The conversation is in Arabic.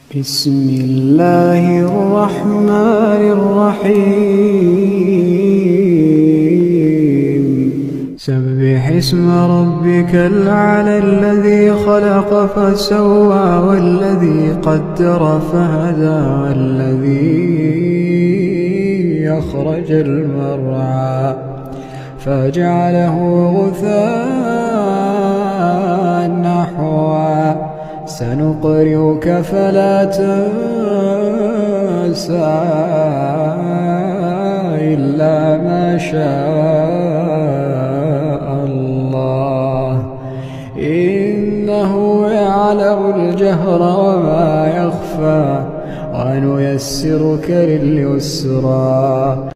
بسم الله الرحمن الرحيم سبح اسم ربك الأعلى الذي خلق فسوى والذي قدر فهدى والذي أخرج المرعى فجعله غثاء نحوا سنقرئك فلا تنسى إلا ما شاء الله إنه يعلم الجهر وما يخفى ونيسرك لليسرى